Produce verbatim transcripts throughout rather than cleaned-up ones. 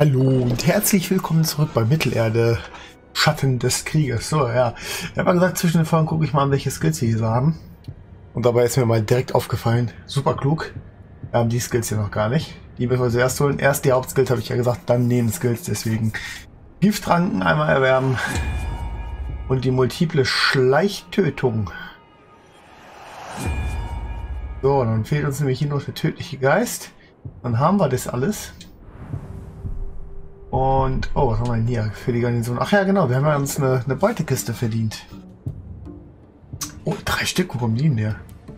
Hallo und herzlich willkommen zurück bei Mittelerde, Schatten des Krieges. So, ja, ich habe mal gesagt, zwischen den Folgen gucke ich mal an, welche Skills wir hier so haben. Und dabei ist mir mal direkt aufgefallen, super klug, wir haben die Skills hier noch gar nicht. Die müssen wir zuerst holen. Erst die Hauptskills, habe ich ja gesagt, dann Nebenskills, deswegen Gifttranken einmal erwerben und die multiple Schleichtötung. So, dann fehlt uns nämlich hier noch der tödliche Geist. Dann haben wir das alles. Und, oh, was haben wir denn hier für die Garnison? Ach ja, genau, wir haben ja uns eine, eine Beutekiste verdient. Oh, drei Stück, wo kommen die denn her?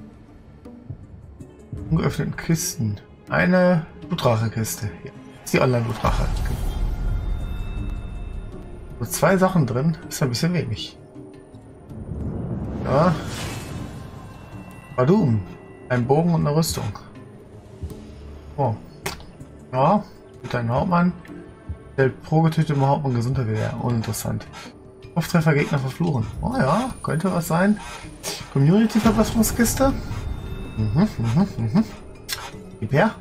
Ungeöffneten Kisten. Eine Blutrache-Kiste. Ja, das ist die Online-Blutrache. So, zwei Sachen drin, ist ein bisschen wenig. Ja. Badum. Ein Bogen und eine Rüstung. Oh. Ja, mit deinem Hauptmann. Stellt pro getötetem Hauptmann Gesundheit wieder. Uninteressant. Auftreffer Gegner verfluchen. Oh ja, könnte was sein. Community-Verbesserungskiste. Mhm, mhm, mhm. Gib her.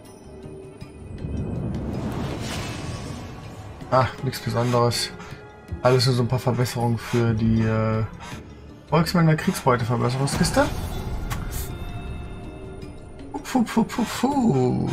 Ah, nichts Besonderes. Alles nur so ein paar Verbesserungen für die äh, Volksmänner Kriegsbeute-Verbesserungskiste. Puh, puh, puh, puh.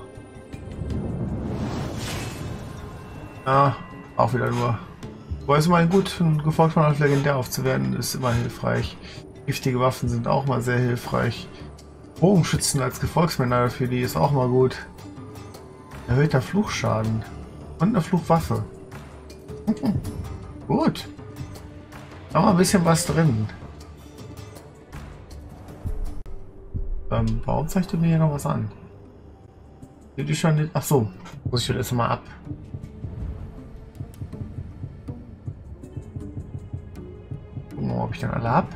Ja, auch wieder nur. Aber ist immer gut, gefolgt von als legendär aufzuwerten, ist immer hilfreich. Giftige Waffen sind auch mal sehr hilfreich. Bogenschützen als Gefolgsmänner für die ist auch mal gut. Erhöhter Fluchschaden. Und eine Fluchwaffe. Mhm. Gut. Da haben wir ein bisschen was drin. Ähm, warum zeigt du mir hier noch was an? Geht die schon nicht? Ach so, muss ich jetzt mal ab. Gucken wir mal, ob ich dann alle hab.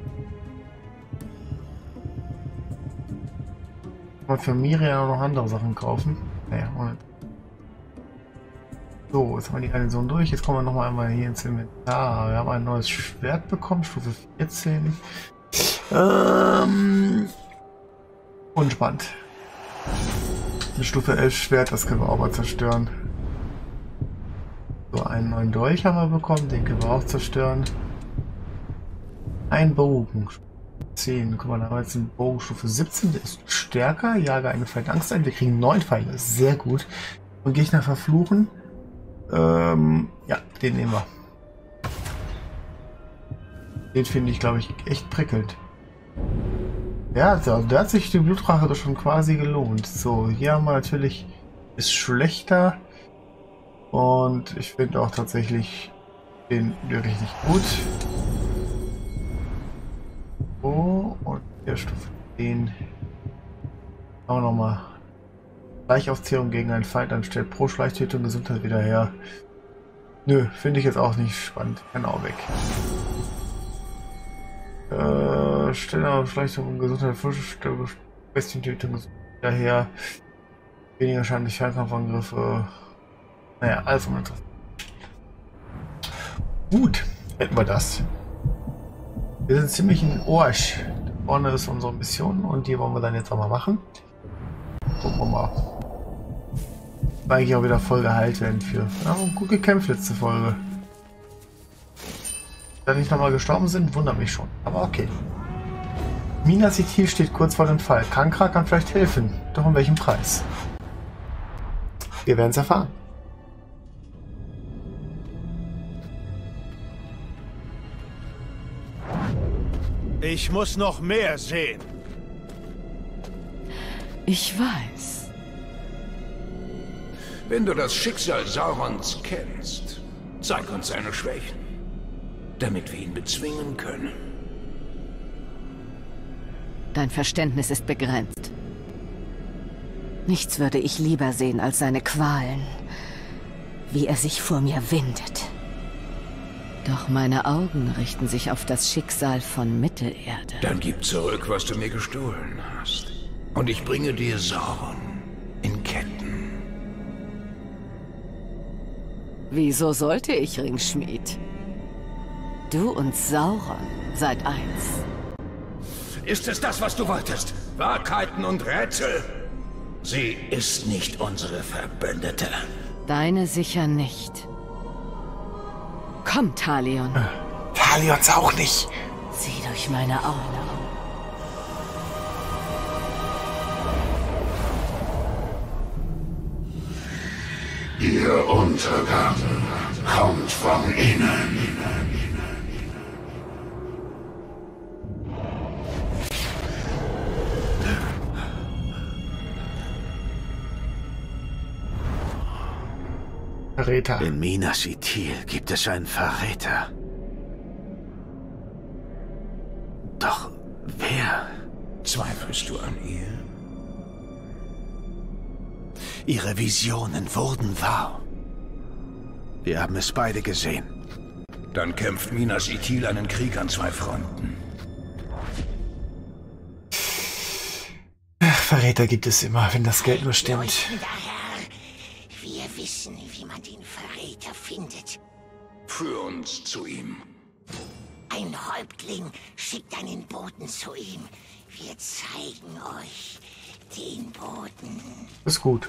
Mal für Miriam noch andere Sachen kaufen. Naja, Moment. So, jetzt haben wir die Garnison durch. Jetzt kommen wir noch mal einmal hier ins Inventar. Wir haben ein neues Schwert bekommen, Stufe vierzehn. Ähm, unspannend. Eine Stufe elf Schwert, das können wir auch mal zerstören. So, einen neuen Dolch haben wir bekommen, den können wir auch zerstören. Ein Bogen. zehn. Guck mal, da haben wir jetzt einen Bogen Stufe siebzehn, der ist stärker. Jage eine Pfeil Angst ein. Wir kriegen neun Pfeile, sehr gut. Und Gegner verfluchen. Ähm, ja, den nehmen wir. Den finde ich, glaube ich, echt prickelnd. Ja, also, da hat sich die Blutrache doch schon quasi gelohnt. So, hier haben wir natürlich, ist schlechter. Und ich finde auch tatsächlich den richtig gut. So, und der Stufe zehn. Auch nochmal. Schleichaufzählung gegen einen Feind anstellt pro Schleichtötung Gesundheit wieder her. Nö, finde ich jetzt auch nicht spannend. Kann auch weg. Äh, Stelle Schleichtötung Gesundheit, Bestientötung wieder her. Weniger Schaden durch Fernkampfangriffe. Naja, alles uninteressant. Gut, hätten wir das. Wir sind ziemlich in Orsch. Da vorne ist unsere Mission und die wollen wir dann jetzt auch mal machen. Gucken wir mal. Weil ich auch wieder voll geheilt werden für. Ja, gut gekämpft letzte Folge. Da nicht nochmal gestorben sind, wundert mich schon. Aber okay. Minas Ithil steht kurz vor dem Fall. Kankra kann vielleicht helfen. Doch um welchem Preis? Wir werden es erfahren. Ich muss noch mehr sehen. Ich weiß. Wenn du das Schicksal Saurons kennst, zeig uns seine Schwächen, damit wir ihn bezwingen können. Dein Verständnis ist begrenzt. Nichts würde ich lieber sehen als seine Qualen, wie er sich vor mir windet. Doch meine Augen richten sich auf das Schicksal von Mittelerde. Dann gib zurück, was du mir gestohlen hast. Und ich bringe dir Sauron in Ketten. Wieso sollte ich, Ringschmied? Du und Sauron seid eins. Ist es das, was du wolltest? Wahrheiten und Rätsel? Sie ist nicht unsere Verbündete. Deine sicher nicht. Komm, Talion. Talions auch nicht. Sieh durch meine Augen. Ihr Untergang kommt von innen. Verräter. In Minas Ithil gibt es einen Verräter. Doch wer? Zweifelst du an ihr? Ihre Visionen wurden wahr. Wir haben es beide gesehen. Dann kämpft Minas Ithil einen Krieg an zwei Fronten. Ach, Verräter gibt es immer, wenn das Geld nur stimmt. Wir wissen, wie man den Verräter findet. Führ uns zu ihm. Ein Häuptling schickt einen Boten zu ihm. Wir zeigen euch den Boten. Ist gut.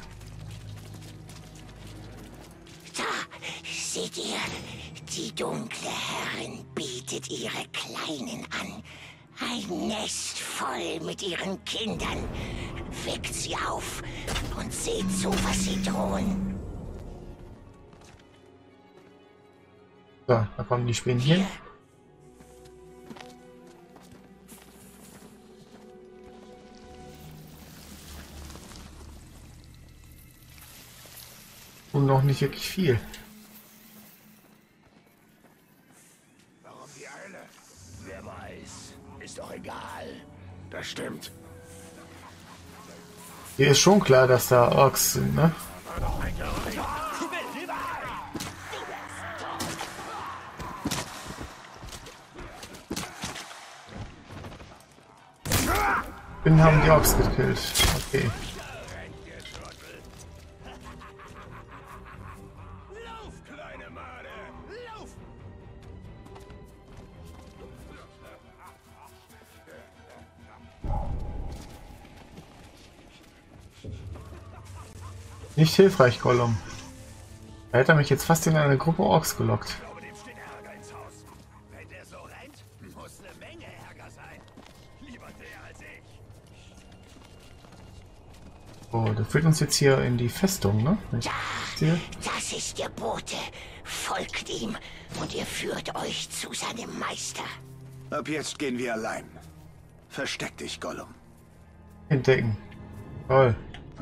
Da, seht ihr, die dunkle Herrin bietet ihre Kleinen an. Ein Nest voll mit ihren Kindern. Weckt sie auf und seht zu, was sie drohen. So, da kommen die Spinnchen. Und noch nicht wirklich viel. Warum die Eile? Wer weiß. Ist doch egal. Das stimmt. Hier ist schon klar, dass da Orks sind, ne? Spinnen haben die Orks gekillt. Okay. Nicht hilfreich, Gollum. Da hätte er mich jetzt fast in eine Gruppe Orks gelockt. Oh, der führt uns jetzt hier in die Festung, ne? Da, das ist der Bote. Folgt ihm und ihr führt euch zu seinem Meister. Ab jetzt gehen wir allein. Versteck dich, Gollum. Entdecken. Toll.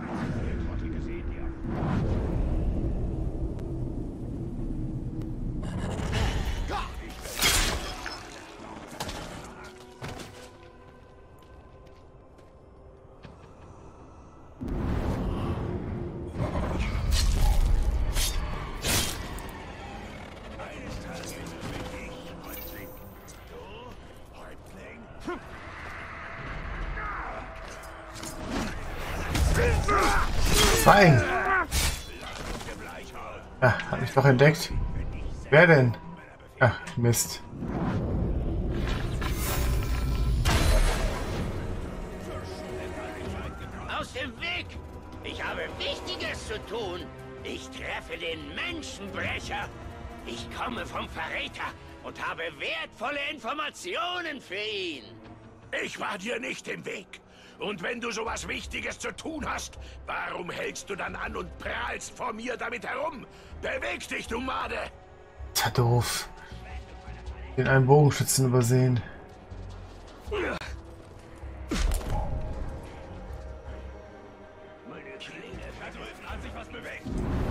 Fein. Ja, hat mich doch entdeckt. Wer denn? Ach, Mist. Aus dem Weg! Ich habe Wichtiges zu tun. Ich treffe den Menschenbrecher. Ich komme vom Verräter und habe wertvolle Informationen für ihn. Ich war dir nicht im Weg. Und wenn du sowas Wichtiges zu tun hast, warum hältst du dann an und prahlst vor mir damit herum? Beweg dich, du Made! Tja, doof. Den einen Bogenschützen übersehen. Meine Klinge verdrücken an sich was bewegt.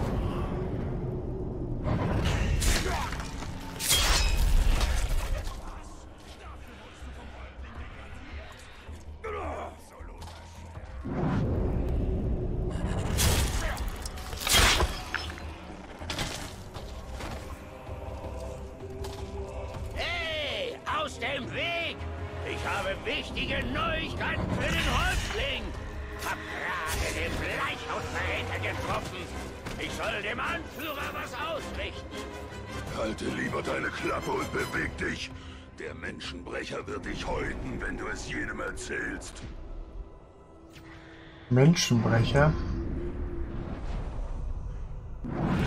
Hey, aus dem Weg! Ich habe wichtige Neuigkeiten für den Häuptling. Hab gerade den Bleichhausverräter getroffen. Ich soll dem Anführer was ausrichten. Halte lieber deine Klappe und beweg dich. Der Menschenbrecher wird dich häuten, wenn du es jedem erzählst. Menschenbrecher.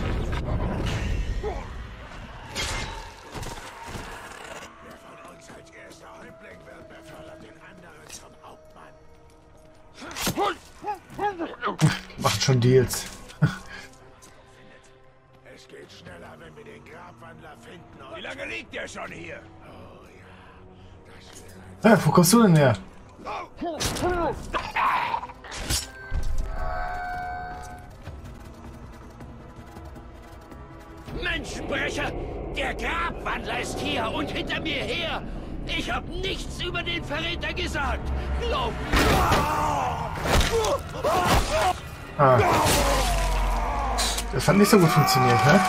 schon Deals. Es geht schneller, wenn wir den Grabwandler finden. Wie lange liegt der schon hier? Oh ja, das Ja, wo kommst du denn her? Menschenbrecher! Der Grabwandler ist hier und hinter mir her! Ich habe nichts über den Verräter gesagt! Glaub mir! Ah. Das hat nicht so gut funktioniert, hä?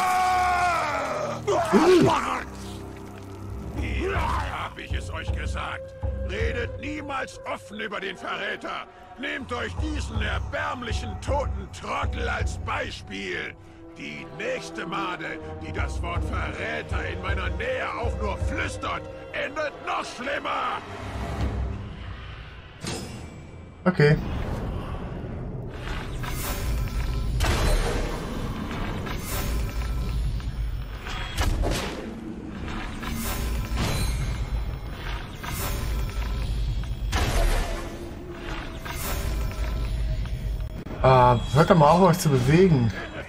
Uh. Hier hab ich es euch gesagt. Redet niemals offen über den Verräter. Nehmt euch diesen erbärmlichen toten Trottel als Beispiel. Die nächste Made, die das Wort Verräter in meiner Nähe auch nur flüstert, endet noch schlimmer. Okay. Ah, hört doch mal auf, euch zu bewegen.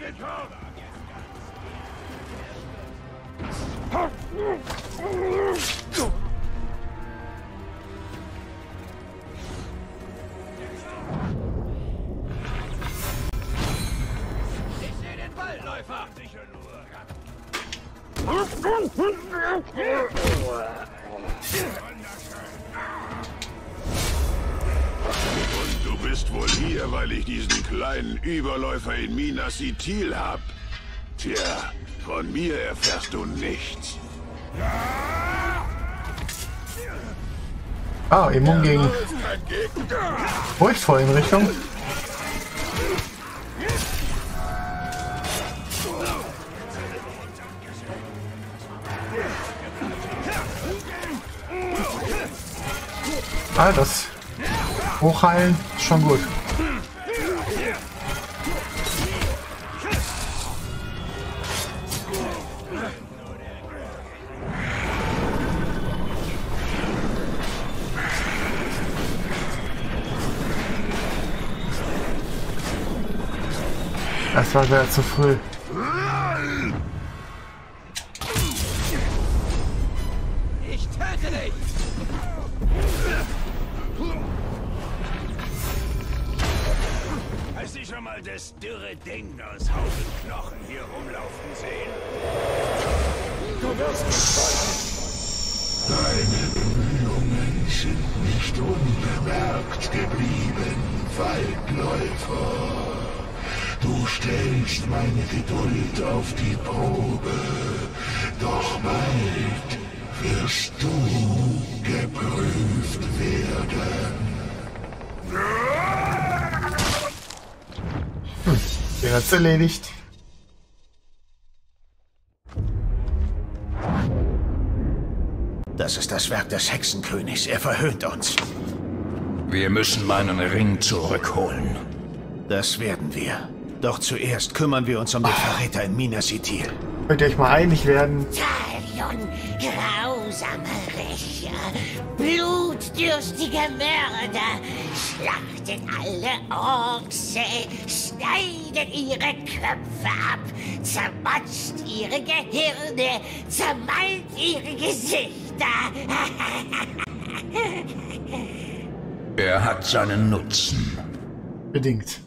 Und du bist wohl hier, weil ich diesen kleinen Überläufer in Minas Ithil hab. Tja, von mir erfährst du nichts. Ah, immun gegen Furchtvoll in Richtung. Ah, das Hochheilen ist schon gut. Das war wieder zu früh. Ich töte dich! Hast du schon mal das dürre Ding aus Haut und Knochen hier rumlaufen sehen? Du wirst mich Deine Bemühungen sind nicht unbemerkt geblieben, Waldläufer. Du stellst meine Geduld auf die Probe, doch bald wirst du geprüft werden. Hm, den hat's erledigt. Das ist das Werk des Hexenkönigs. Er verhöhnt uns. Wir müssen meinen Ring zurückholen. Das werden wir. Doch zuerst kümmern wir uns um den Verräter in Minas Ithil. Könnt ihr euch mal einig werden? Talion, grausame Rächer, blutdürstige Mörder, schlachten alle Orks, schneiden ihre Köpfe ab, zermatscht ihre Gehirne, zermalmt ihre Gesichter. Er hat seinen Nutzen. Bedingt.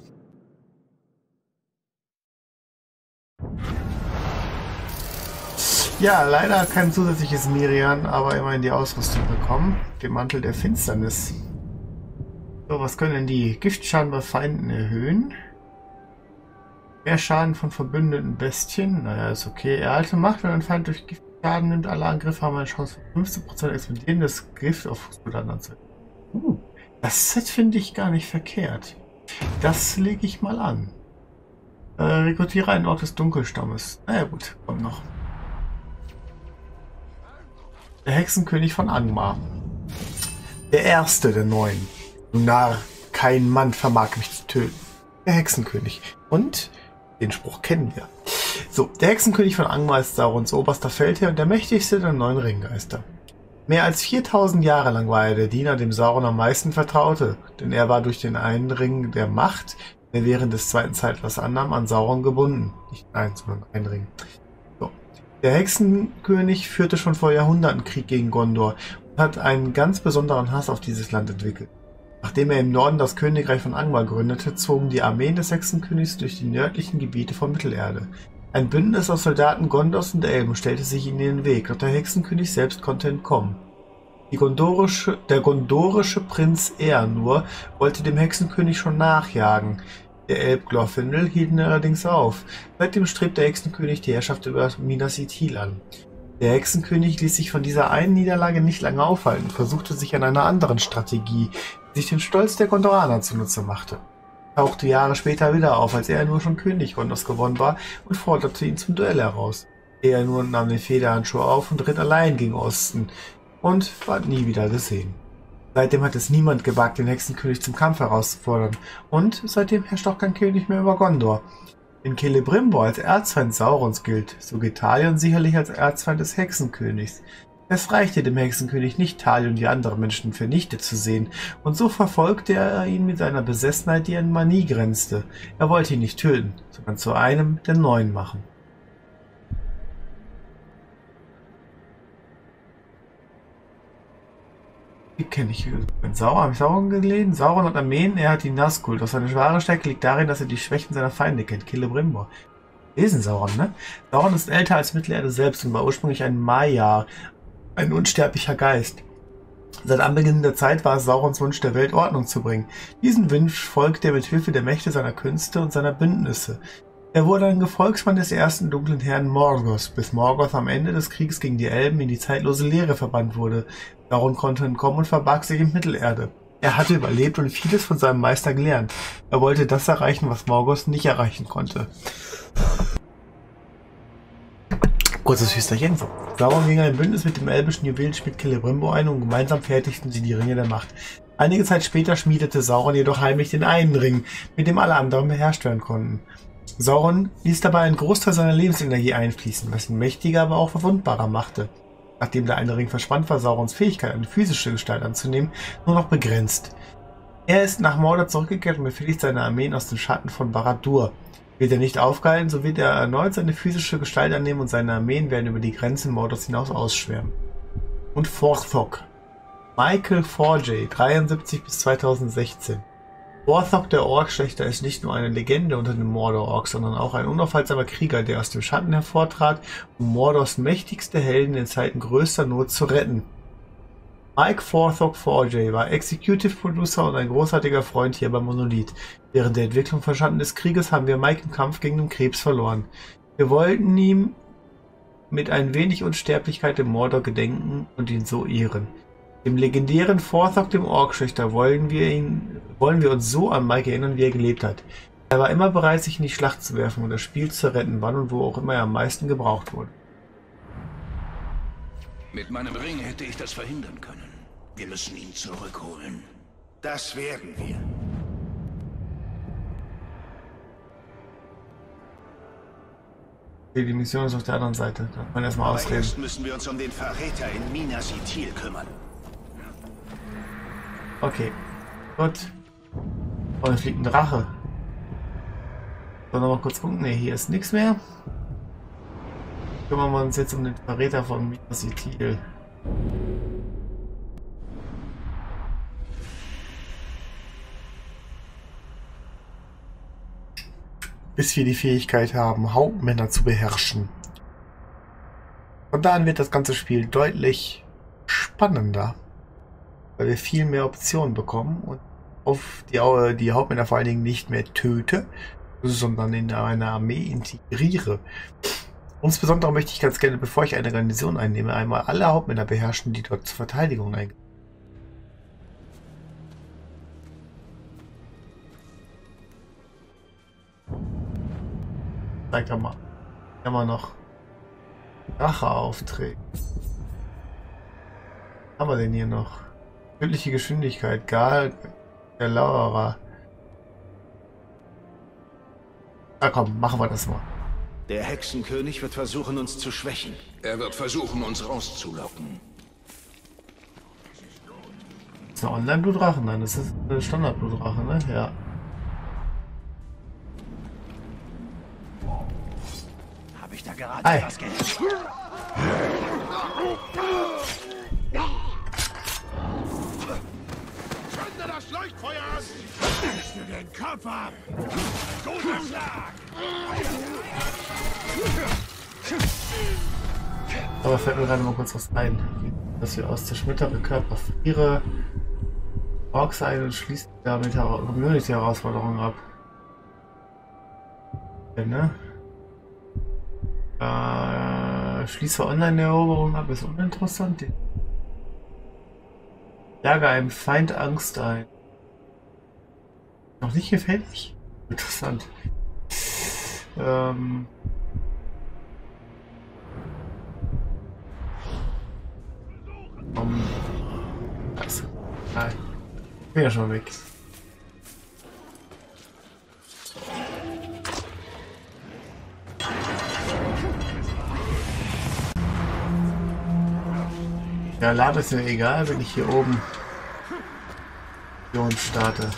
Ja, leider kein zusätzliches Mirian, aber immerhin die Ausrüstung bekommen. Den Mantel der Finsternis. So, was können denn die? Giftschaden bei Feinden erhöhen. Mehr Schaden von verbündeten Bestien. Naja, ist okay. Erhalte Macht, wenn ein Feind durch Giftschaden nimmt. Alle Angriffe haben eine Chance von fünfzehn Prozent explodierendes Gift auf Fußboden anzuwenden. Uh, das Set finde ich gar nicht verkehrt. Das lege ich mal an. Äh, rekrutiere einen Ort des Dunkelstammes. Naja gut, kommt noch. Der Hexenkönig von Angmar. Der erste der neuen. Du Narr, kein Mann vermag mich zu töten. Der Hexenkönig. Und den Spruch kennen wir. So, der Hexenkönig von Angmar ist Saurons oberster Feldherr und der mächtigste der neuen Ringgeister. Mehr als viertausend Jahre lang war er der Diener, dem Sauron am meisten vertraute, denn er war durch den einen Ring der Macht der während des zweiten Zeitalters annahm, an Sauron gebunden. Nicht ein, sondern ein Ring. So. Der Hexenkönig führte schon vor Jahrhunderten Krieg gegen Gondor und hat einen ganz besonderen Hass auf dieses Land entwickelt. Nachdem er im Norden das Königreich von Angmar gründete, zogen die Armeen des Hexenkönigs durch die nördlichen Gebiete von Mittelerde. Ein Bündnis aus Soldaten Gondors und Elben stellte sich in den Weg, doch der Hexenkönig selbst konnte entkommen. Die gondorische, der gondorische Prinz Eärnur wollte dem Hexenkönig schon nachjagen. Der Elb Glorfindel hielt ihn allerdings auf. Seitdem strebt der Hexenkönig die Herrschaft über Minas Ithil an. Der Hexenkönig ließ sich von dieser einen Niederlage nicht lange aufhalten und versuchte sich an einer anderen Strategie, die sich den Stolz der Gondoraner zunutze machte. Er tauchte Jahre später wieder auf, als er nur schon König Gondors geworden war, und forderte ihn zum Duell heraus. Er nur nahm den Federhandschuh auf und ritt allein gegen Osten und war nie wieder gesehen. Seitdem hat es niemand gewagt, den Hexenkönig zum Kampf herauszufordern, und seitdem herrscht auch kein König mehr über Gondor. Wenn Celebrimbor als Erzfeind Saurons gilt, so gilt Talion sicherlich als Erzfeind des Hexenkönigs. Es reichte dem Hexenkönig nicht, Talion und die anderen Menschen vernichtet zu sehen, und so verfolgte er ihn mit seiner Besessenheit, die an Manie grenzte. Er wollte ihn nicht töten, sondern zu einem der Neuen machen. Die kenne ich. Sauron, habe ich Sauron gelesen? Sauron hat Armeen, er hat die Nazgul. Doch seine wahre Stärke liegt darin, dass er die Schwächen seiner Feinde kennt. Celebrimbor. Lesen Sauron, ne? Sauron ist älter als Mittelerde selbst und war ursprünglich ein Maiar, ein unsterblicher Geist. Seit Anbeginn der Zeit war es Saurons Wunsch, der Welt Ordnung zu bringen. Diesen Wunsch folgte er mit Hilfe der Mächte seiner Künste und seiner Bündnisse. Er wurde ein Gefolgsmann des ersten dunklen Herrn Morgoth, bis Morgoth am Ende des Krieges gegen die Elben in die zeitlose Leere verbannt wurde. Sauron konnte entkommen und verbarg sich in Mittelerde. Er hatte überlebt und vieles von seinem Meister gelernt. Er wollte das erreichen, was Morgoth nicht erreichen konnte. Kurzes Hüsterchen. Sauron ging ein Bündnis mit dem elbischen Juwelenschmied Celebrimbor ein und gemeinsam fertigten sie die Ringe der Macht. Einige Zeit später schmiedete Sauron jedoch heimlich den einen Ring, mit dem alle anderen beherrscht werden konnten. Sauron ließ dabei einen Großteil seiner Lebensenergie einfließen, was ihn mächtiger, aber auch verwundbarer machte. Nachdem der eine Ring verschwand, war Saurons Fähigkeit, eine physische Gestalt anzunehmen, nur noch begrenzt. Er ist nach Mordor zurückgekehrt und befehligt seine Armeen aus den Schatten von Barad-dûr. Wird er nicht aufgehalten, so wird er erneut seine physische Gestalt annehmen und seine Armeen werden über die Grenzen Mordors hinaus ausschwärmen. Und Vorthok. Michael Forjay, dreiundsiebzig bis zweitausendsechzehn. Vorthok, der Orkschlechter, ist nicht nur eine Legende unter den Mordor-Orks, sondern auch ein unaufhaltsamer Krieger, der aus dem Schatten hervortrat, um Mordors mächtigste Helden in Zeiten größter Not zu retten. Mike Vorthok Forjay war Executive Producer und ein großartiger Freund hier bei Monolith. Während der Entwicklung von Schatten des Krieges haben wir Mike im Kampf gegen den Krebs verloren. Wir wollten ihm mit ein wenig Unsterblichkeit im Mordor gedenken und ihn so ehren. Dem legendären Vorthok, dem Orkschlechter, wollen wir ihn, wollen wir uns so an Mike erinnern, wie er gelebt hat. Er war immer bereit, sich in die Schlacht zu werfen und das Spiel zu retten, wann und wo auch immer er am meisten gebraucht wurde. Mit meinem Ring hätte ich das verhindern können. Wir müssen ihn zurückholen. Das werden wir. Okay, die Mission ist auf der anderen Seite. Da kann man erstmal Aber ausreden. erst müssen wir uns um den Verräter in Minas Ithil kümmern. Okay. Gut. Oh, da fliegt ein Drache. So, noch mal kurz gucken. Ne, hier ist nichts mehr. Kümmern wir uns jetzt um den Verräter von Minas Ithil. Bis wir die Fähigkeit haben, Hauptmänner zu beherrschen. Von da an wird das ganze Spiel deutlich spannender, weil wir viel mehr Optionen bekommen und auf die, die Hauptmänner vor allen Dingen nicht mehr töte, sondern in eine Armee integriere. Insbesondere möchte ich ganz gerne, bevor ich eine Garnison einnehme, einmal alle Hauptmänner beherrschen, die dort zur Verteidigung eingehen. Zeig doch mal. Haben wir noch Racheaufträge. Was haben wir denn hier noch? Tödliche Geschwindigkeit, Gal, der Lauerer. Na komm, machen wir das mal. Der Hexenkönig wird versuchen, uns zu schwächen. Er wird versuchen, uns rauszulocken. Ist das eine Online-Blutrache? Nein, das ist eine Standard-Blutrache, ne? Ja. Habe ich da gerade Ei. was gehört? Zünde das Leuchtfeuer an! Willst du den Kopf ab? Guter Schlag! Aber fällt mir gerade mal kurz was ein. Dass wir aus zerschmettere Körper friere Orks ein und schließt damit Community-Herausforderungen ab. Ja, ne? Äh, schließe Online-Eroberungen ab, ist uninteressant. Jage einem Feind Angst ein. Noch nicht gefällig? Interessant. Ähm. Um. Also. Nein. Bin ja schon weg. Ja, Lade ist mir egal, wenn ich hier oben und starte.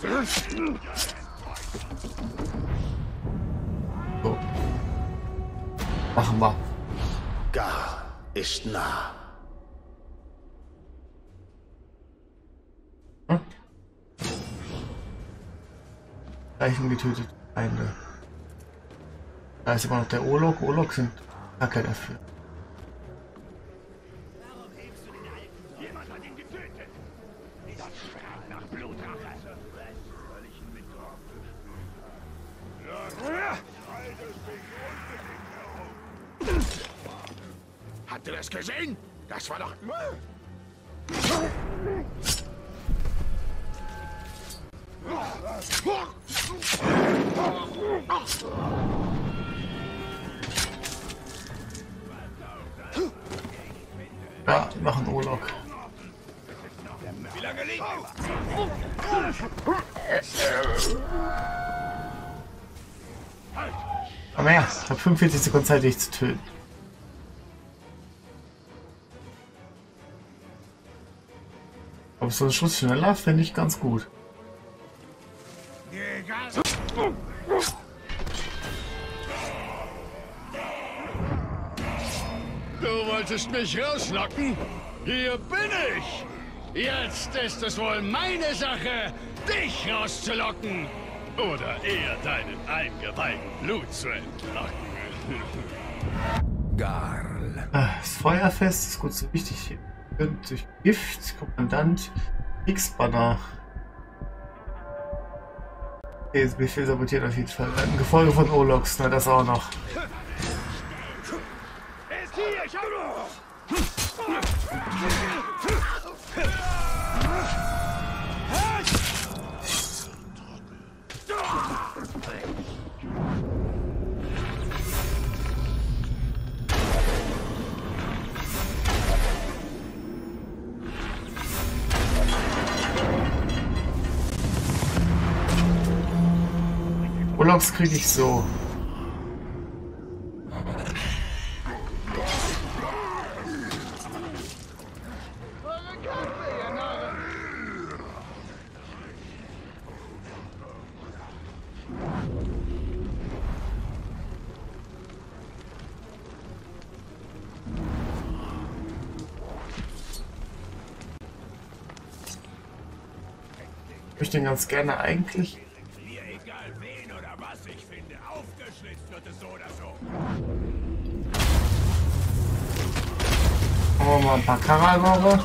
So. Machen wir. Gar ist nah. Hm? Leichen getötet Feinde. Da ist immer noch der Olok. Olok sind Kacke dafür. Habt ihr das gesehen? Das war doch... Ja, noch ein Olok. Wie lange liegt Aber ja, ich habe fünfundvierzig Sekunden Zeit, dich zu töten. Aber so ein Schuss schneller finde ich ganz gut. Du wolltest mich rauslocken? Hier bin ich! Jetzt ist es wohl meine Sache, dich rauszulocken! Oder eher deinen eingeweihten Blut zu entlocken. Garl. Das Feuerfest ist gut so wichtig. Durch Gift, Kommandant, X-Banner. Okay, das Befehl sabotiert auf jeden Fall. Ein Gefolge von Oloks, na das auch noch. Ist hier, ich hab... Oloks kriege ich so. Ich möchte den ganz gerne eigentlich. Mir egal wen oder was ich finde, aufgeschlitzt wird es so oder so. Machen wir mal ein paar Karagore.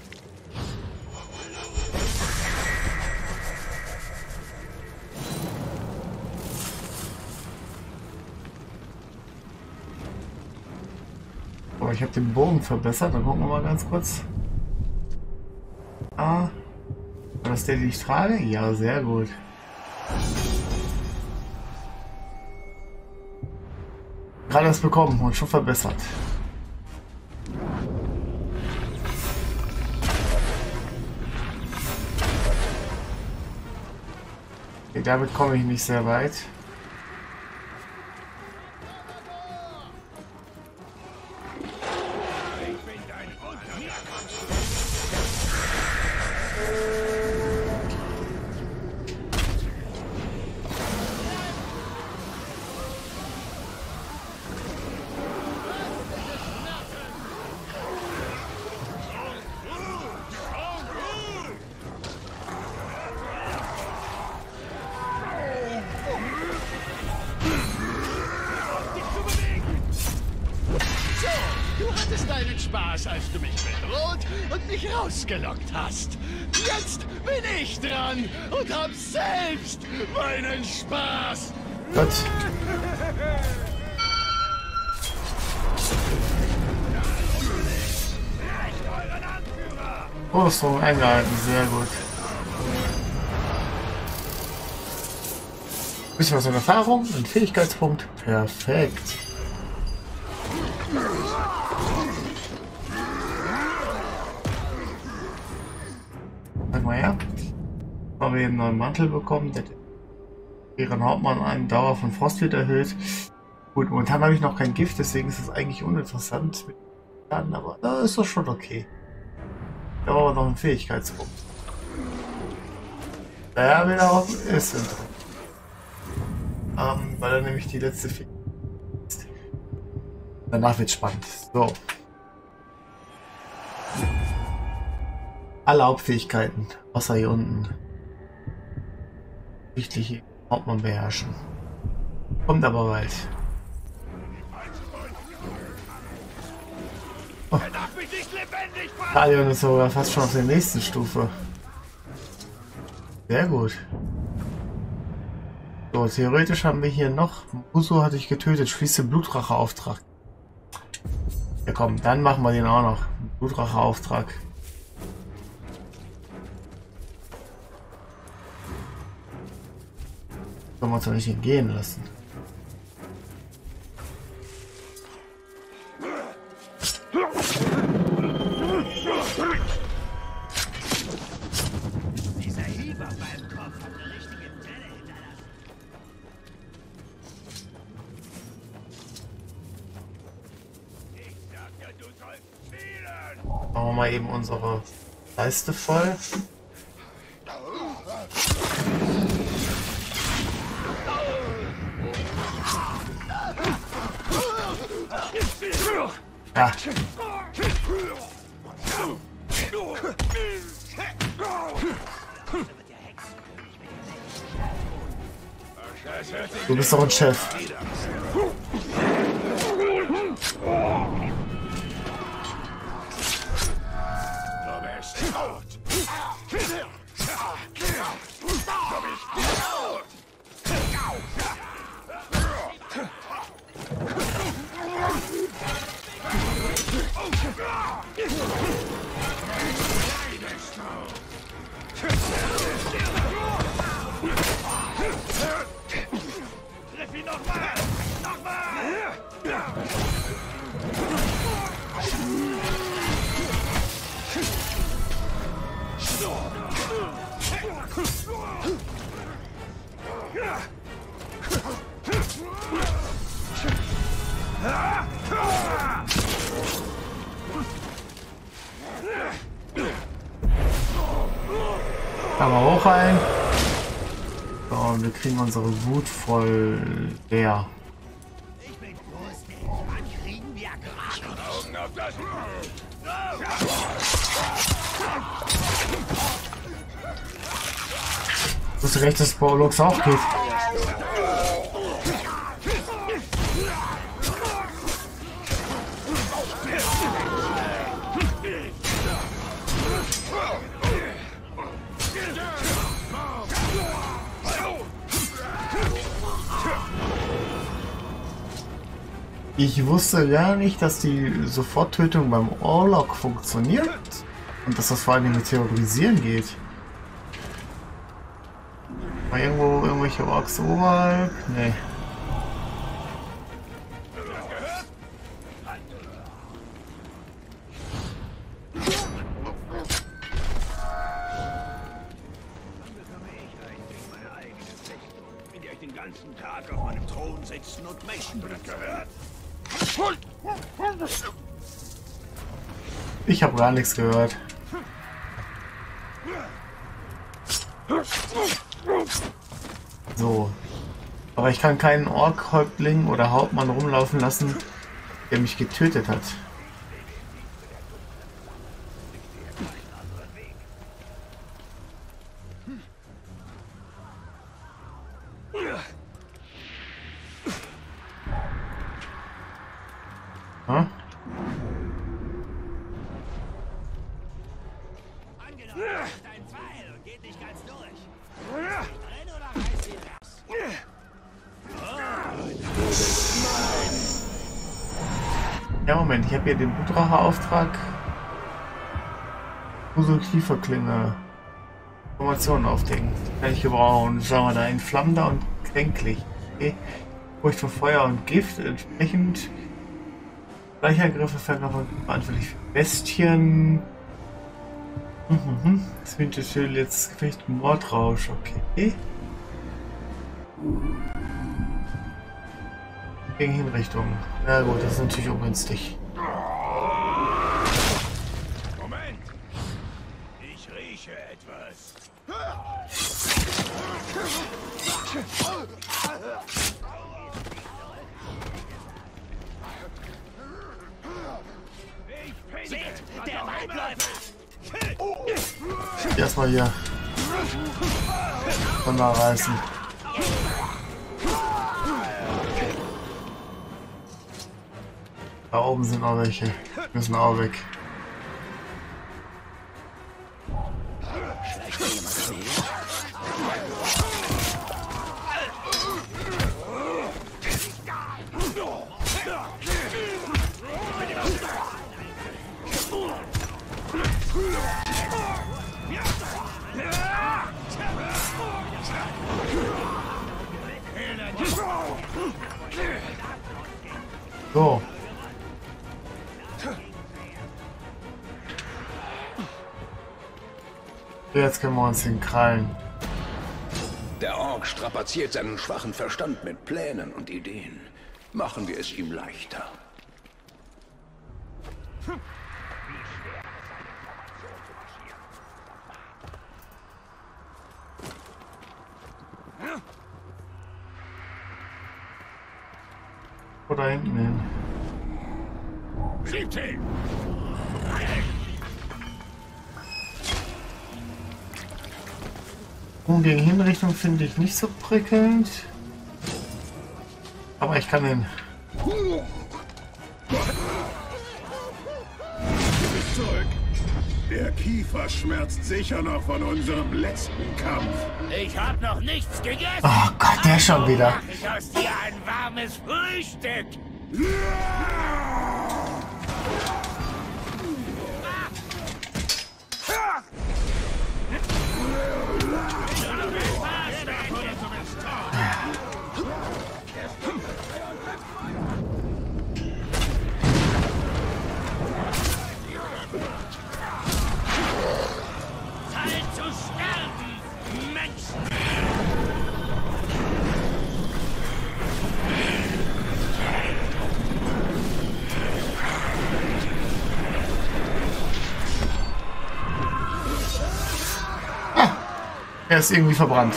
Oh, ich habe den Bogen verbessert. Dann gucken wir mal ganz kurz. Ah. War das der, den ich trage? Ja, sehr gut. Gerade das bekommen und schon verbessert. Okay, damit komme ich nicht sehr weit. hattest deinen Spaß, als du mich bedroht und mich rausgelockt hast. Jetzt bin ich dran und hab selbst meinen Spaß. Gut. Rüstung eingehalten, sehr gut. Bisschen was an Erfahrung, ein Fähigkeitspunkt. Perfekt. Sag mal her. Haben wir eben einen neuen Mantel bekommen, der ihren Hauptmann einen Dauer von Frost wird erhöht. Gut, momentan habe ich noch kein Gift, deswegen ist es eigentlich uninteressant. Aber da ist das schon okay. Da haben wir noch einen Fähigkeitspunkt. Ja, wiederum ist interessant. Ähm, weil er nämlich die letzte Fähigkeit ist. Danach wird spannend. So. Alle Hauptfähigkeiten, außer hier unten. Wichtige Hauptmann beherrschen. Kommt aber bald. Oh. Talion ist sogar fast schon auf der nächsten Stufe. Sehr gut. So, theoretisch haben wir hier noch. Muso hatte ich getötet. Schließe Blutracheauftrag. Ja komm, dann machen wir den auch noch. Blutracheauftrag. Können wir uns doch nicht entgehen lassen. Dieser Hieber beim Kopf hat eine richtige Delle hinterlassen. Ich sag ja, du sollst spielen. Machen wir mal eben unsere Leiste voll. Ja. Du bist doch ein Chef. Triff ihn nochmal! Nochmal! Kann man hoch ein. So, und wir kriegen unsere Wut voll leer. Ich bin durstig. Wann kriegen wir gerade Augen auf das... Ich wusste recht, dass Paulux auch geht. Ich wusste gar nicht, dass die Soforttötung beim Orlok funktioniert und dass das vor allem mit Terrorisieren geht. Mal irgendwo irgendwelche Orks oberhalb? Nee. Den ganzen Tag auf meinem Thron sitzen und Menschen gehört. Ich habe gar nichts gehört. So. Aber ich kann keinen Ork-Häuptling oder Hauptmann rumlaufen lassen, der mich getötet hat. Hm? Ja, Moment, ich habe hier den Blutrache-Auftrag. Uso Kieferklinge. Informationen aufdecken. Kann ich gebrauchen. Sagen wir da entflammender und kränklich. Okay. Furcht vor Feuer und Gift. Entsprechend. Gleichangriffe verantwortlich für Bestien. Mhm. Das Winterschön, letztes Gefecht, Mordrausch. Okay. Gegen Hinrichtung. Na gut, das ist natürlich ungünstig. Moment! Ich rieche etwas. Seht, der Waldläufer! Erstmal hier runterreißen. Da oben sind auch welche. Müssen auch weg. So. Jetzt können wir uns den krallen. Der Ork strapaziert seinen schwachen Verstand mit Plänen und Ideen. Machen wir es ihm leichter. Oder hinten hin. Schiebt sie! Und gegen Hinrichtung finde ich nicht so prickelnd. Aber ich kann den. Du bist zurück. Der Kiefer schmerzt sicher noch von unserem letzten Kampf. Ich hab noch nichts gegessen. Oh Gott, der schon wieder. Mach ich aus dir ein warmes Frühstück. Zeit zu sterben, Menschen! Er ist irgendwie verbrannt.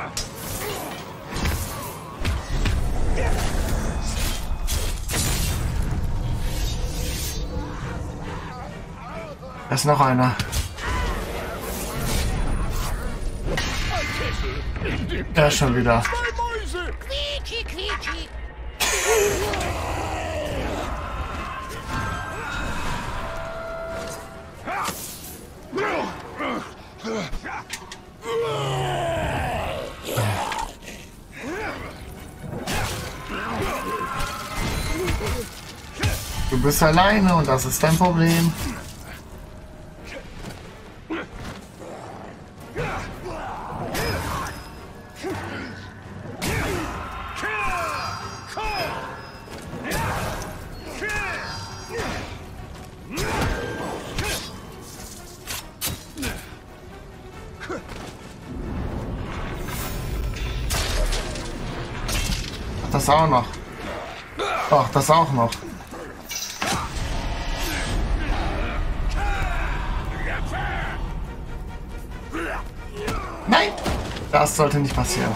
Da ist noch einer. Da ist schon wieder. Quietschi, quietschi. Du bist alleine und das ist dein Problem. Das auch noch. Ach, das auch noch. Nein! Das sollte nicht passieren.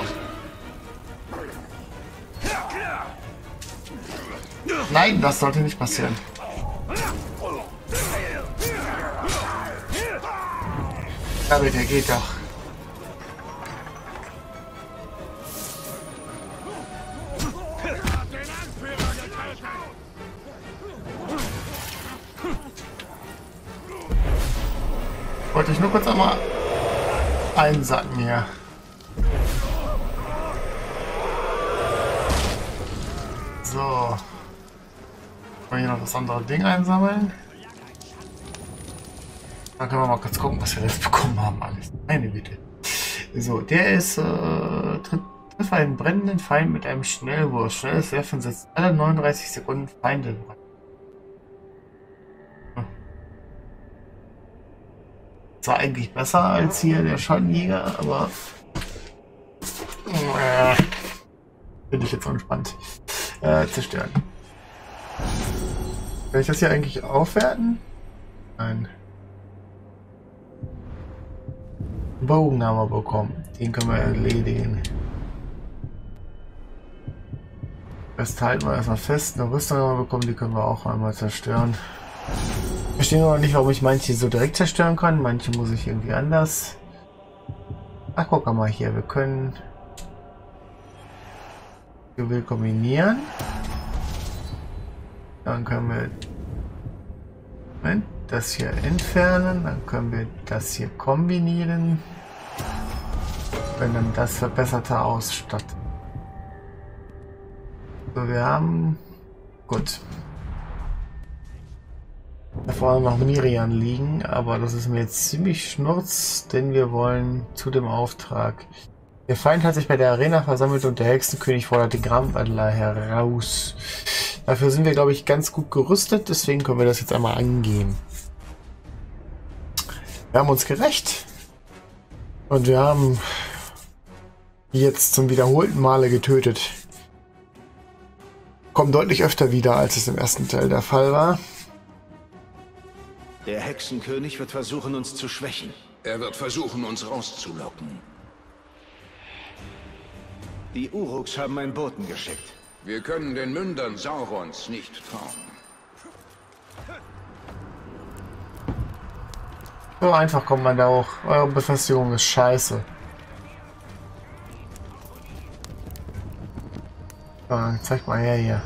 Nein, das sollte nicht passieren. Ja, bitte, geht doch. Wollte ich nur kurz einmal einsacken hier. So. Mal hier noch das andere Ding einsammeln. Dann können wir mal kurz gucken, was wir jetzt bekommen haben. Alles. Meine Güte. So, der ist, äh, tritt, trifft einen brennenden Feind mit einem Schnellwurf. Schnelles Werfen setzt alle neununddreißig Sekunden Feinde in Brand. Hm. Das war eigentlich besser als hier der Schattenjäger, aber äh, finde ich jetzt entspannt. Äh, zerstören. Kann ich das hier eigentlich aufwerten? Nein. Bogen haben wir bekommen. Den können wir erledigen. Das halten wir erstmal fest. Eine Rüstung haben wir bekommen, die können wir auch einmal zerstören. Ich verstehe noch nicht, warum ich manche so direkt zerstören kann. Manche muss ich irgendwie anders. Ach, guck mal hier. Wir können Juwel kombinieren. Dann können wir Moment, das hier entfernen. Dann können wir das hier kombinieren. Wenn dann das verbesserte ausstattet. So, wir haben gut. Da vorne noch Mirian liegen, aber das ist mir jetzt ziemlich schnurz, denn wir wollen zu dem Auftrag. Der Feind hat sich bei der Arena versammelt und der Hexenkönig fordert den Grabenadler heraus. Dafür sind wir, glaube ich, ganz gut gerüstet, deswegen können wir das jetzt einmal angehen. Wir haben uns gerecht und wir haben jetzt zum wiederholten Male getötet. Kommt deutlich öfter wieder, als es im ersten Teil der Fall war. Der Hexenkönig wird versuchen, uns zu schwächen. Er wird versuchen, uns rauszulocken. Die Uruks haben einen Boten geschickt. Wir können den Mündern Saurons nicht trauen. So einfach kommt man da auch. Eure Befestigung ist scheiße. So, zeig mal her hier.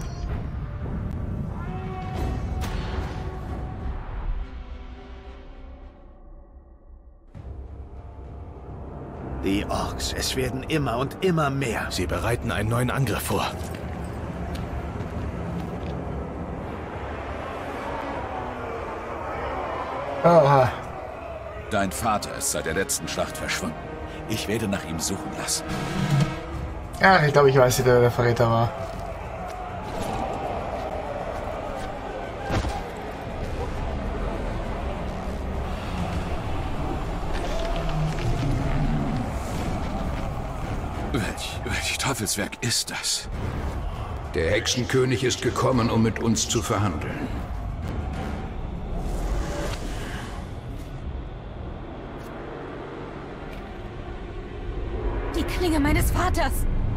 Die Orks, es werden immer und immer mehr. Sie bereiten einen neuen Angriff vor. Aha. Dein Vater ist seit der letzten Schlacht verschwunden. Ich werde nach ihm suchen lassen. Ja, ich glaube, ich weiß, wer der Verräter war. Welch, welch Teufelswerk ist das? Der Hexenkönig ist gekommen, um mit uns zu verhandeln. Die Klinge meines Vaters!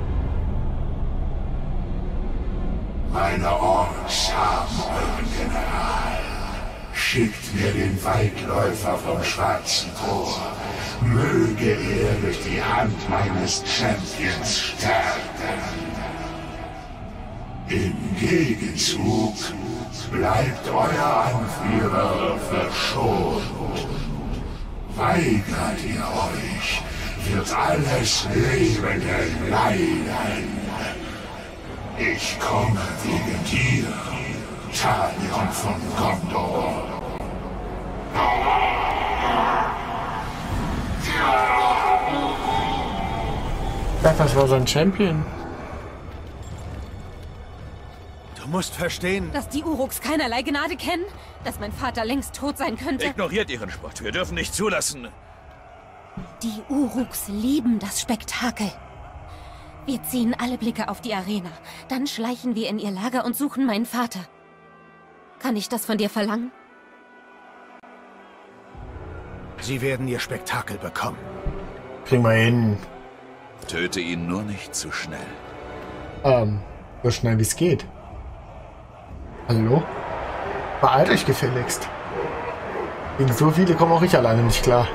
Meine Orks haben euren General. Schickt mir den Weitläufer vom Schwarzen Tor. Möge er durch die Hand meines Champions sterben. Im Gegenzug bleibt euer Anführer verschont. Weigert ihr euch, wird alles Lebende leiden. Ich komme wegen dir, Talion von Gondor. Das war sein Champion. Du musst verstehen... Dass die Uruks keinerlei Gnade kennen? Dass mein Vater längst tot sein könnte? Ignoriert ihren Spott. Wir dürfen nicht zulassen... Die Uruks lieben das Spektakel. Wir ziehen alle Blicke auf die Arena. Dann schleichen wir in ihr Lager und suchen meinen Vater. Kann ich das von dir verlangen? Sie werden ihr Spektakel bekommen. Kriegen wir hin. Töte ihn nur nicht zu schnell. Ähm, so schnell wie es geht. Hallo? Beeilt euch gefälligst. Gegen so viele kommen auch ich alleine nicht klar.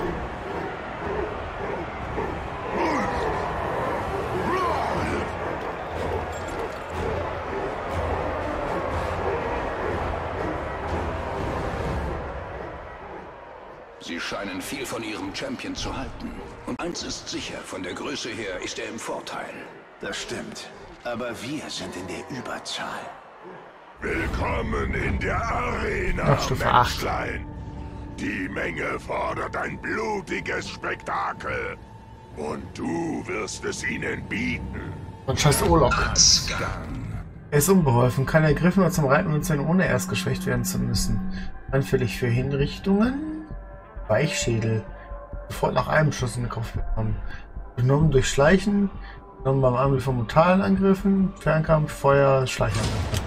Sie scheinen viel von ihrem Champion zu halten. Und eins ist sicher, von der Größe her ist er im Vorteil. Das stimmt. Aber wir sind in der Überzahl. Willkommen in der Arena, Menschlein. Die Menge fordert ein blutiges Spektakel. Und du wirst es ihnen bieten. Und scheiß Olok. Er ist unbeholfen, kann ergriffen oder zum Reiten benutzen, ohne erst geschwächt werden zu müssen. Anfällig für Hinrichtungen. Weichschädel. Sofort nach einem Schuss in den Kopf bekommen. Genommen durch Schleichen. Genommen beim Angriff von brutalen Angriffen. Fernkampf, Feuer, Schleichangriffe.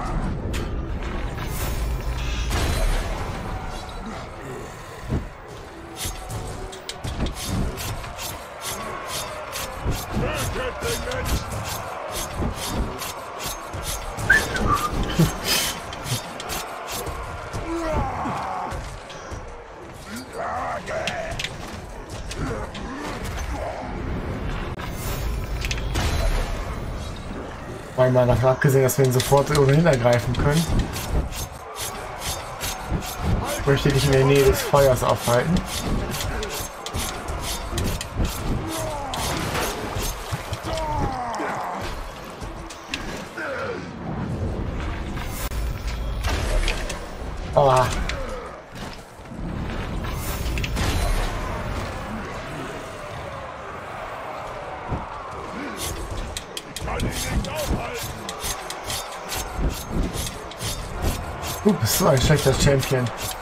Mal davon abgesehen, dass wir ihn sofort ohnehin ergreifen können. Ich möchte dich in der Nähe des Feuers aufhalten. Oh. Du bist so ein schlechter Champion.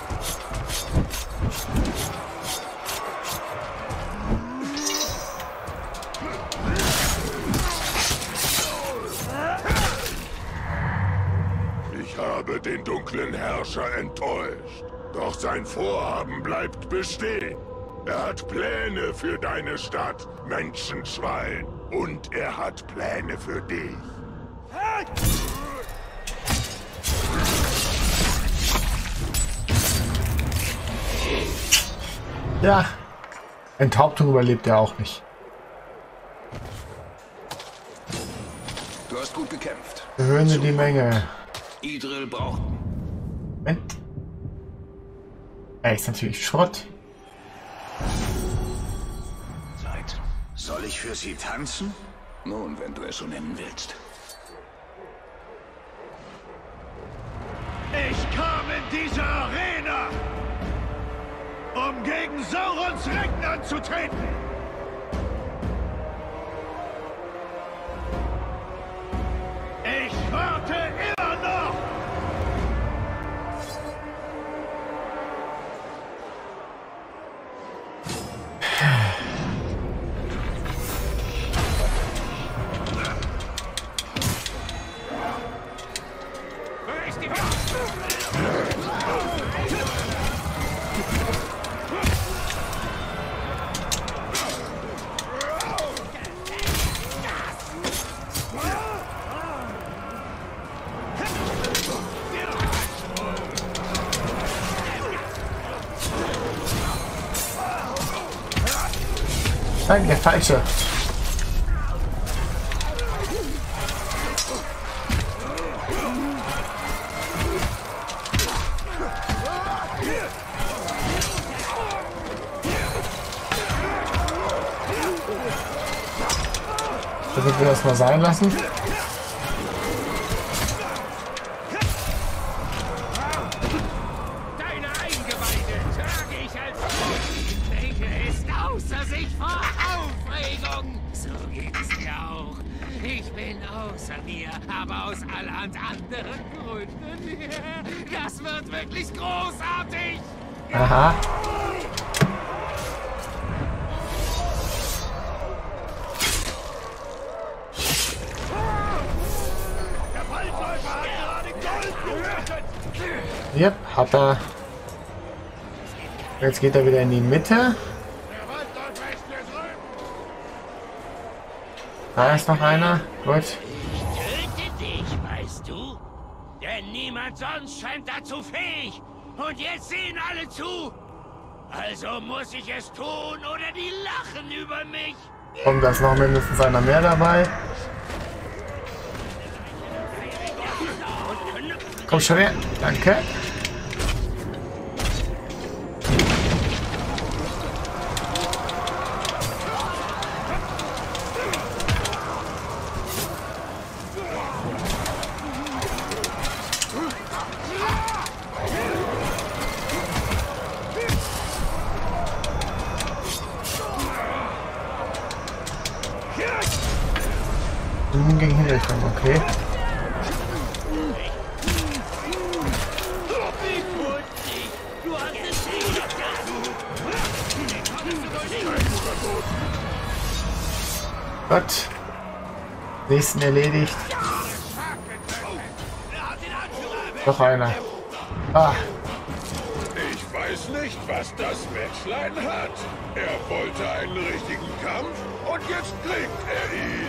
Ich habe den dunklen Herrscher enttäuscht. Doch sein Vorhaben bleibt bestehen. Er hat Pläne für deine Stadt, Menschenschwein. Und er hat Pläne für dich. Ja, Enthauptung überlebt er auch nicht. Du hast gut gekämpft. Erhöhen Sie die Menge. Idril braucht... Moment. Er ist natürlich Schrott. Zeit. Soll ich für Sie tanzen? Nun, wenn du es so nennen willst. Ich kam in diese Arena, um gegen Saurons Recken anzutreten. Ich warte immer noch. Nein, der falsche. Damit wir das mal sein lassen. Deine Eingeweide trage ich als Welche ist außer sich vor Aufregung. So geht es mir auch. Ich bin außer mir, aber aus allerhand anderen Gründen. Das wird wirklich großartig. Aha. Yep, hat er. Jetzt geht er wieder in die Mitte. Da ist noch einer. Gut. Töte dich, weißt du? Denn niemand sonst scheint dazu fähig. Und jetzt sehen alle zu. Also muss ich es tun oder die lachen über mich. Und da ist noch mindestens einer mehr dabei. Komm schon her. Danke. Blumen gegen Hinrichtung, okay. Gott. Nächsten erledigt. Noch einer. Ah. Ich weiß nicht, was das Männlein hat. Er wollte einen richtigen Kampf und jetzt kriegt er ihn.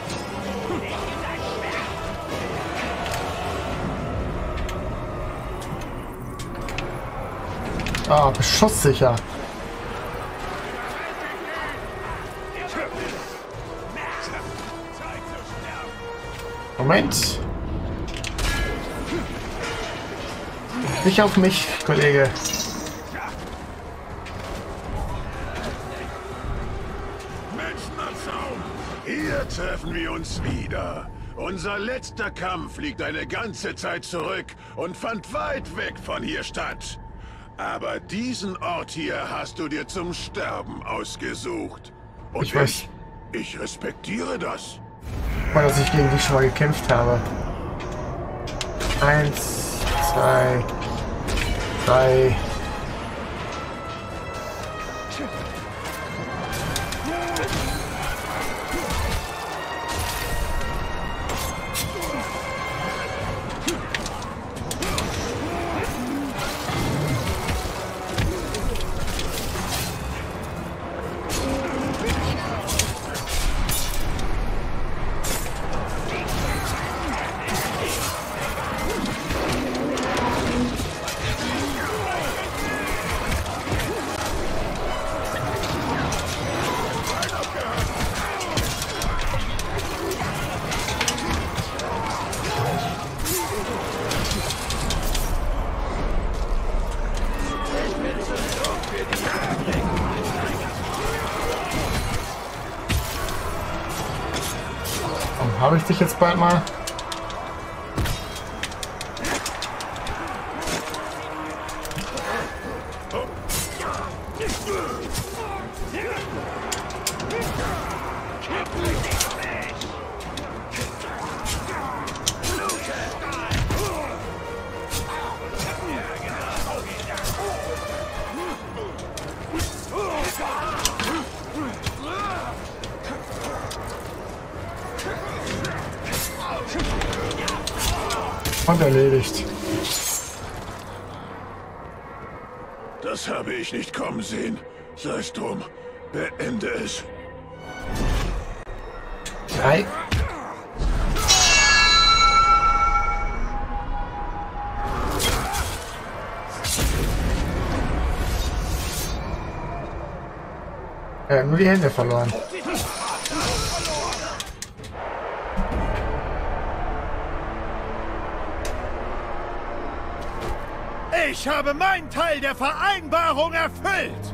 Ah, beschusssicher. Moment. Nicht auf mich, Kollege. Hier treffen wir uns wieder. Unser letzter Kampf liegt eine ganze Zeit zurück und fand weit weg von hier statt. Aber diesen Ort hier hast du dir zum Sterben ausgesucht. Und ich weiß. Ich, ich respektiere das. Weil dass ich gegen dich schon mal gekämpft habe. Eins, zwei, drei. Habe ich dich jetzt bald mal? Und erledigt. Das habe ich nicht kommen sehen. Sei es drum. Beende es. Drei. Er hat nur die Hände verloren. Ich habe meinen Teil der Vereinbarung erfüllt.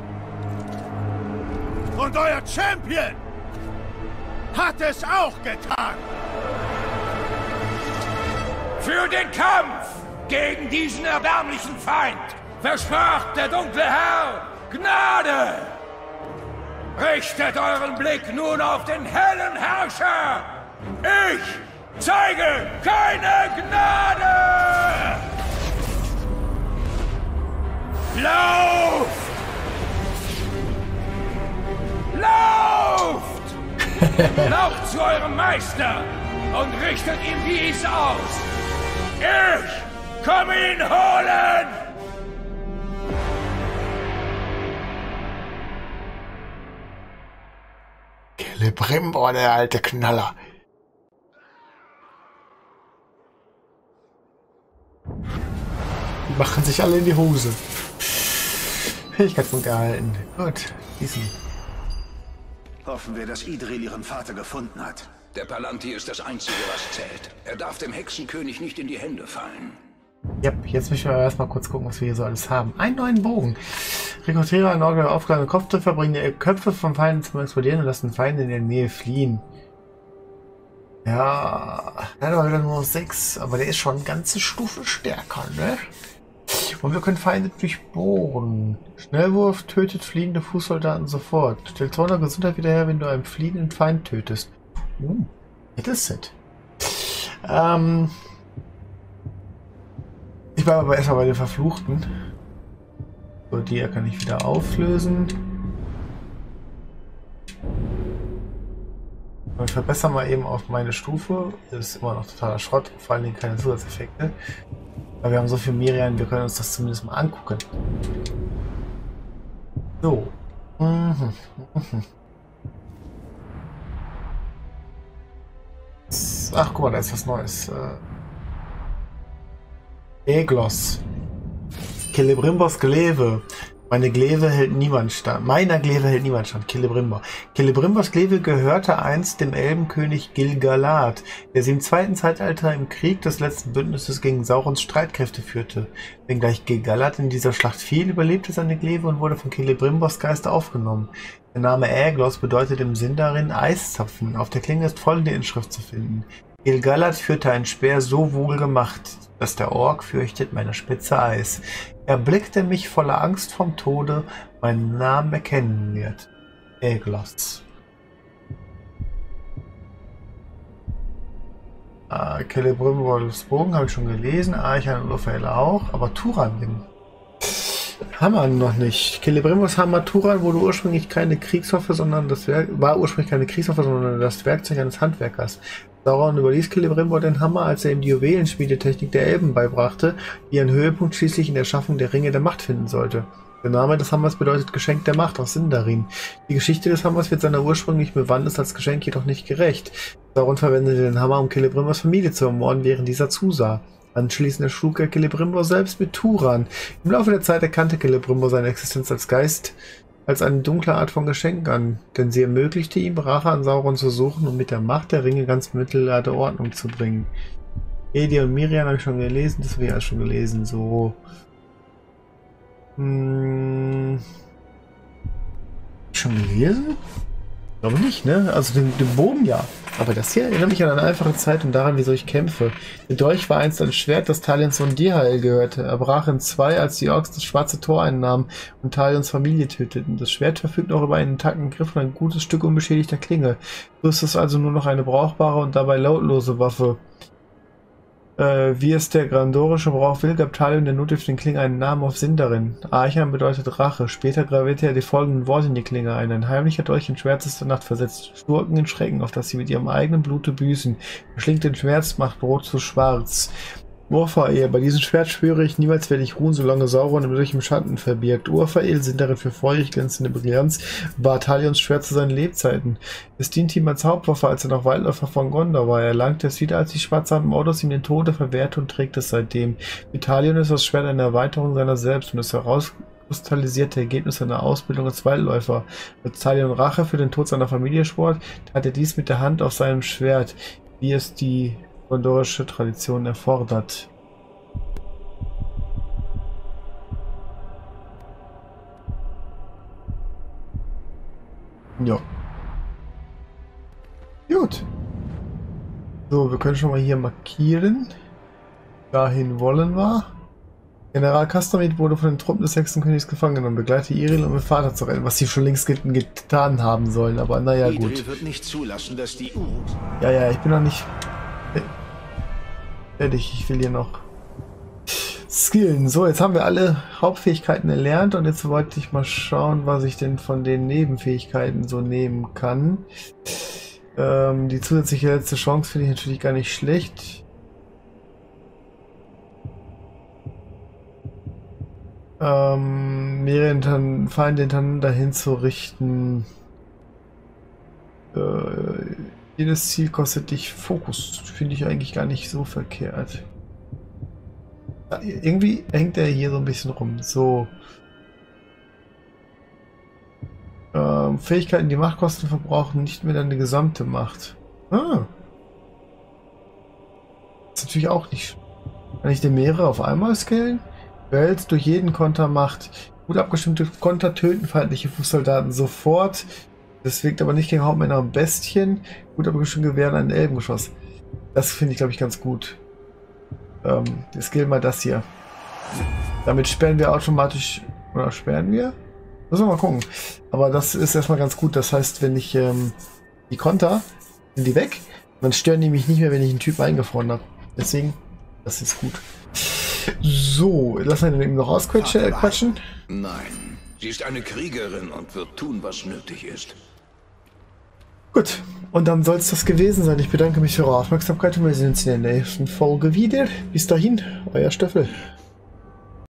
Und euer Champion hat es auch getan. Für den Kampf gegen diesen erbärmlichen Feind versprach der dunkle Herr Gnade. Richtet euren Blick nun auf den hellen Herrscher. Ich zeige keine Gnade. Lauft! Lauft! Lauft zu eurem Meister und richtet ihm dies aus. Ich komme ihn holen! Celebrimbor, der alte Knaller. Die machen sich alle in die Hose. Fähigkeitspunkt erhalten. Gut, diesen. Hoffen wir, dass Idril ihren Vater gefunden hat. Der Palantir ist das Einzige, was zählt. Er darf dem Hexenkönig nicht in die Hände fallen. Ja, jetzt müssen wir erstmal kurz gucken, was wir hier so alles haben. Einen neuen Bogen. Rekrutiere eine Orgel aufgeladene Kopftreffer, bringen Köpfe von Feinden zum Explodieren und lassen Feinde in der Nähe fliehen. Ja, er hat aber wieder nur sechs, aber der ist schon eine ganze Stufe stärker, ne? Und wir können Feinde durchbohren. Schnellwurf tötet fliehende Fußsoldaten sofort. Stellt zweihundert Gesundheit wieder her, wenn du einen fliehenden Feind tötest. Uh. Das ist ähm Ich bleibe aber erstmal bei den Verfluchten. So, die hier kann ich wieder auflösen. Und verbessern wir eben auf meine Stufe. Das ist immer noch totaler Schrott, vor allen Dingen keine Zusatzeffekte. Aber wir haben so viel Miriam, wir können uns das zumindest mal angucken. So. Mhm. Mhm. Ach, guck mal, da ist was Neues. Äh, Eglos. Celebrimbors Glaive. Meine Glaive hält niemand stand. Meiner Glaive hält niemand stand. Celebrimbor. Celebrimbors Glaive gehörte einst dem Elbenkönig Gil-galad, der sie im zweiten Zeitalter im Krieg des letzten Bündnisses gegen Saurons Streitkräfte führte. Wenngleich Gil-galad in dieser Schlacht fiel, überlebte seine Glaive und wurde von Celebrimbors Geist aufgenommen. Der Name Aeglos bedeutet im Sindarin Eiszapfen. Auf der Klinge ist folgende Inschrift zu finden. Gil-galad führte einen Speer so wohlgemacht, dass der Ork fürchtet meine Spitze Eis. Er blickte mich voller Angst vom Tode, meinen Namen erkennen wird. Aeglos. Äh, Celebrimbors Bogen habe ich schon gelesen, Archan und Urfael auch, aber Turan, den haben wir noch nicht. Celebrimbors Hammer Turan wurde ursprünglich keine Kriegswaffe, sondern das Werk war ursprünglich keine Kriegswaffe, sondern das Werkzeug eines Handwerkers. Sauron überließ Celebrimbor den Hammer, als er ihm die Juwelenschmiedetechnik der Elben beibrachte, die ihren Höhepunkt schließlich in der Schaffung der Ringe der Macht finden sollte. Der Name des Hammers bedeutet Geschenk der Macht aus Sindarin. Die Geschichte des Hammers wird seiner ursprünglichen Bewandtnis als Geschenk jedoch nicht gerecht. Sauron verwendete den Hammer, um Celebrimbors Familie zu ermorden, während dieser zusah. Anschließend erschlug er Celebrimbor selbst mit Turan. Im Laufe der Zeit erkannte Celebrimbor seine Existenz als Geist als eine dunkle Art von Geschenk an, denn sie ermöglichte ihm, Rache an Sauron zu suchen und mit der Macht der Ringe ganz Mittelerde Ordnung zu bringen. Edi und Miriam habe ich schon gelesen, das habe ich alles schon gelesen, so. Hm. Schon gelesen? Ich glaube nicht, ne? Also den, den Bogen ja. Aber das hier erinnert mich an eine einfache Zeit und daran, wieso ich kämpfe. Der Dolch war einst ein Schwert, das Talions Sohn Dirhael gehörte. Er brach in zwei, als die Orks das Schwarze Tor einnahmen und Talions Familie töteten. Das Schwert verfügt noch über einen intakten Griff und ein gutes Stück unbeschädigter Klinge. So ist es also nur noch eine brauchbare und dabei lautlose Waffe. Äh, wie es der grandorische Brauch will, gab Talion der notdürftigen Klinge einen Namen auf Sindarin. Archan bedeutet Rache. Später gravierte er die folgenden Worte in die Klinge ein. Ein heimlicher Dolch in schwärzester Nacht versetzt Schurken in Schrecken, auf dass sie mit ihrem eigenen Blute büßen. Verschlingt den Schmerz, macht Brot zu schwarz. Urfael, bei diesem Schwert schwöre ich, niemals werde ich ruhen, solange Sauron im durch im Schatten verbirgt. Urfael, Sindarin für feurig glänzende Brillanz, war Talions Schwert zu seinen Lebzeiten. Es diente ihm als Hauptwaffe, als er noch Waldläufer von Gondor war. Er erlangte es wieder, als die schwarzarmen Ordos ihm den Tode verwehrte und trägt es seitdem. Mit Talion ist das Schwert eine Erweiterung seiner selbst und das herauskristallisierte Ergebnis seiner Ausbildung als Waldläufer. Als Talion Rache für den Tod seiner Familie schwor, tat er dies mit der Hand auf seinem Schwert, wie es die gondorische Tradition erfordert. Ja. Gut. So, wir können schon mal hier markieren. Dahin wollen wir. General Castamid wurde von den Truppen des Hexenkönigs gefangen genommen, begleite Iril, um ihren Vater zu retten, was sie schon längst get getan haben sollen, aber naja, gut. Idril wird nicht zulassen, dass die Uruks... Ja, ja, ich bin noch nicht fertig. Ich will hier noch skillen. So, jetzt haben wir alle Hauptfähigkeiten erlernt und jetzt wollte ich mal schauen, was ich denn von den Nebenfähigkeiten so nehmen kann. Ähm, die zusätzliche letzte Chance finde ich natürlich gar nicht schlecht. Ähm, mehrere Feinde hintereinander hinzurichten. Äh, jedes Ziel kostet dich Fokus. Finde ich eigentlich gar nicht so verkehrt. Ja, irgendwie hängt er hier so ein bisschen rum. So. Ähm, Fähigkeiten, die Machtkosten verbrauchen, nicht mehr deine gesamte Macht. Ah. Das ist natürlich auch nicht. Kann ich denn mehrere auf einmal skillen? Behältst durch jeden Konter Macht. Gut abgestimmte Konter töten feindliche Fußsoldaten sofort. Das wirkt aber nicht gegen Hauptmänner und Bestien. Gut abgestimmte Gewehren ein Elbengeschoss. Das finde ich, glaube ich, ganz gut. Ähm, wir skillen mal das hier. Damit sperren wir automatisch... Oder sperren wir? Müssen wir mal gucken. Aber das ist erstmal ganz gut. Das heißt, wenn ich ähm, die Konter, sind die weg. Dann stören die mich nicht mehr, wenn ich einen Typ eingefroren habe. Deswegen, das ist gut. So, lass ihn eben noch rausquatschen. Äh, quatschen. Nein, sie ist eine Kriegerin und wird tun, was nötig ist. Gut, und dann soll es das gewesen sein. Ich bedanke mich für eure Aufmerksamkeit und wir sehen uns in der nächsten Folge wieder. Bis dahin, euer Stöffel.